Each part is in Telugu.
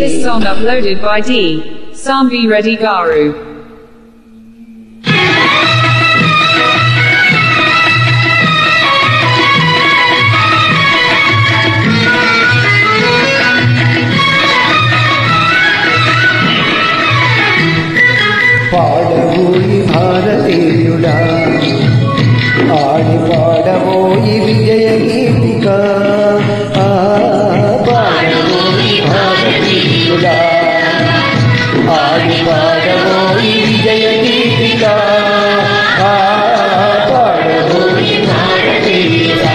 This song uploaded by D. Sambi Reddy Garu. పాడబోయి భారతీయుడా ఆడి పాడబోయి విజయ గీతిక పాడబోయి భారతీయుడా ఆడి పాడబోయి విజయ గీతిక పాడబోయి భారతీయుడా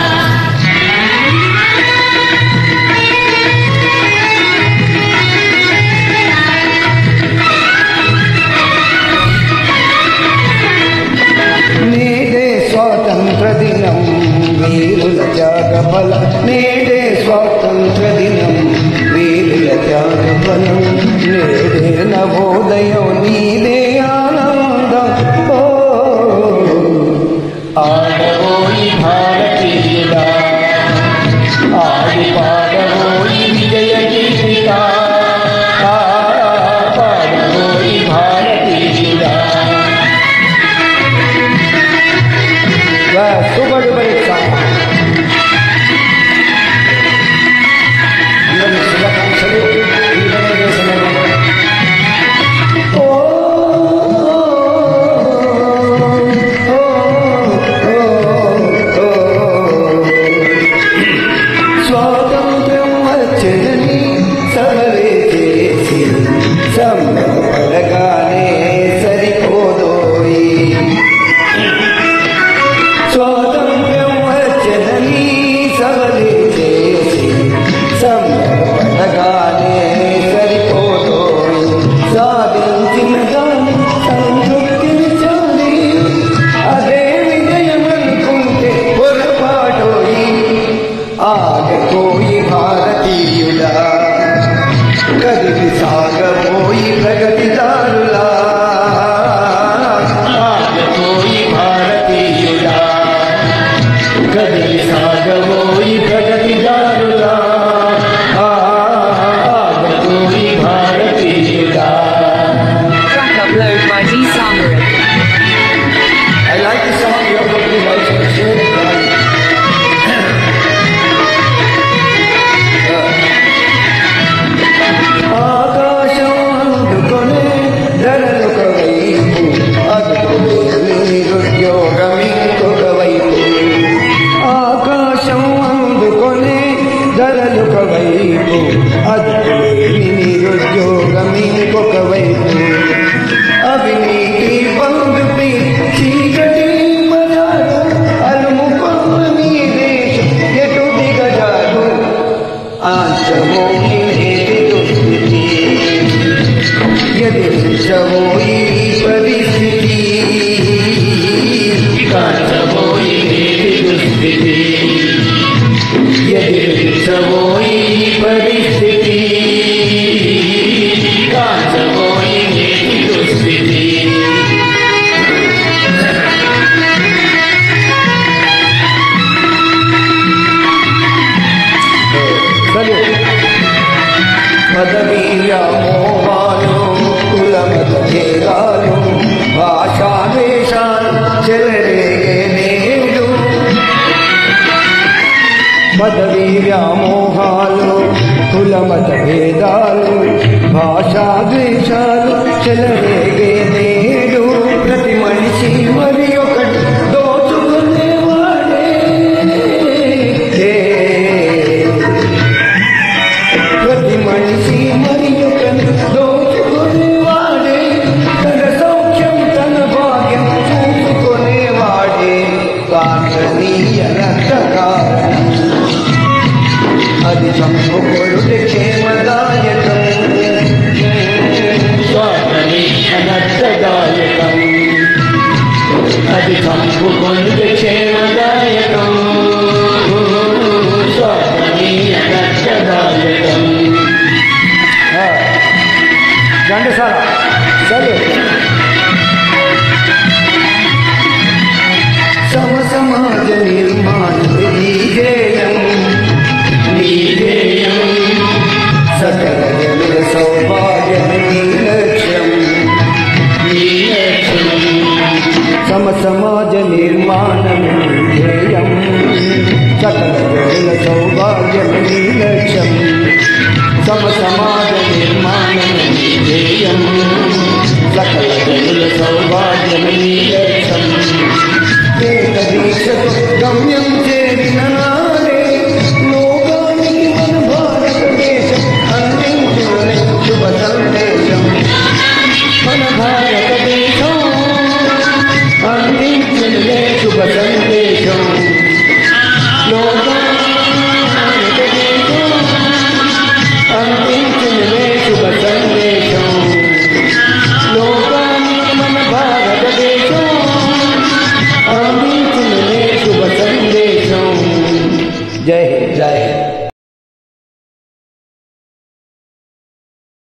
స్వాతంత్ర దినం వీరుల త్యాగ ఫలం నేడే స్వాతంత్ర దినం వీరుల త్యాగ ఫలం నేడే నవోదయం నీదే ఆనందం ఆడబోయి భారతీయుడా ఆడి పాడబోయి విజయ గీతిక పాడబోయి భారతీయుడా सुबह सुबह एक साथ अंदर शुभाकांक्षलु स्वातंत्र्यं వచ్చేదని సవరే చేసి సంబరపడగానే సరిపోదోయి స్వాతంత్ర్యం వచ్చేదని సవరే చేసి సంబరపడగానే సరిపోదోయి సాధించిన దాన్ని సంతృప్తించాలి అదే విజయం అనుకుంటే పొరపాటోయి ఆగపోయి భారతీయుడా కదిలి సాగపోయి ప్రగతిదారులా ఆగపోయి భారతీయుడా కదిలి సాగపోయి ప్రగతిదారులా ఆగపోయి భారతీయుడా. Track upload by D. Sambi. I like the song. You have to like it. Share it. ఆకాశం అందుకొనే ధరలొక వైపు అదుపులే నిరుద్యోగం ఇంకొక వైపు ఆకాశం అందుకొనే ధరలొక వైపు అదుపులే నిరుద్యోగం ఇంకొక వైపు అవినీతి బంధుపై చీకటి మరాలు అలుముకొన్న నీ దేశం ఎటు దిగజారు ఆంచమోని దుస్థితి ఎదిరించబోయి పరిస్థితి కాచబోయి దుస్థితి ఎదిరించబోయి పరిస్థితి కాచబోయి దుస్థితి పదవీ వ్యామోహాలు కులమత భేదాలు భాషావేషాలు చెలరేగే నేడు పదవీ వ్యామోహాలు కులమత భేదాలు భాషాద్వేషాలు చెలరేగే నేడు ప్రతి మనిషి మరి ఒకటి దోచుకునేవాడే ప్రతి మనిషి మరి ఒకటి దోచుకునేవాడే తన సౌఖ్యం తన భాగ్యం చూసుకునేవాడే కారణీయ రక్తకారణం అది చంపుకొడుటే క్షేమదాయకం స్వాతనీయ నష్టదాయకం అది చంపుకొడుటే క్షేమదాయకం స్వాతనీయ నష్టదాయకం. ఘంటసాల సరే సమసమాజ నిర్మాణ ధ్యేయం నీ ధ్యేయం సకల నిర్మాణమే ధ్యేయం సకల జనుల సౌభాగ్యమే నీ లక్ష్యం సమాజ నిర్మాణమే ధ్యేయం సకల జనుల సౌభాగ్యమే నీ లక్ష్యం ఏక దీక్ష గమ్యం